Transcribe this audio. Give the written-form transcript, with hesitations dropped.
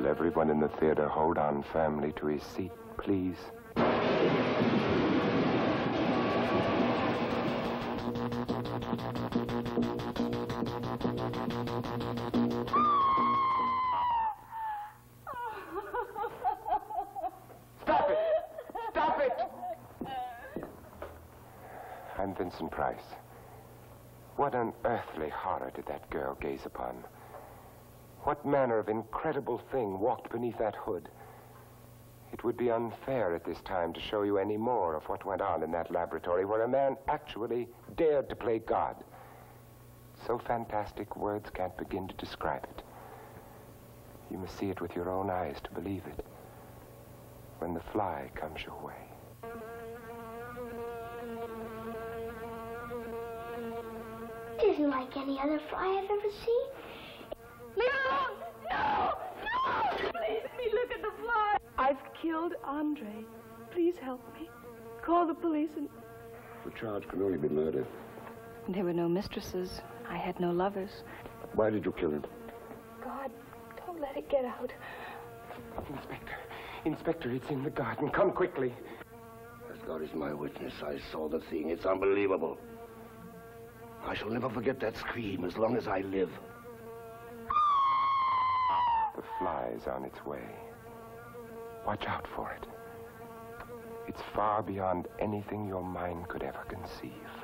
everyone in the theater hold on firmly to his seat, please? Stop it! Stop it! I'm Vincent Price. What unearthly horror did that girl gaze upon? What manner of incredible thing walked beneath that hood? It would be unfair at this time to show you any more of what went on in that laboratory where a man actually dared to play God. So fantastic, words can't begin to describe it. You must see it with your own eyes to believe it. When the fly comes your way. It isn't like any other fly I've ever seen. No! No! No! Please let me look at the fly. I've killed Andre. Please help me. Call the police and... The charge can only be murder. There were no mistresses. I had no lovers. Why did you kill him? God, don't let it get out. Inspector, it's in the garden. Come quickly. As God is my witness, I saw the thing. It's unbelievable. I shall never forget that scream as long as I live. The fly's on its way. Watch out for it. It's far beyond anything your mind could ever conceive.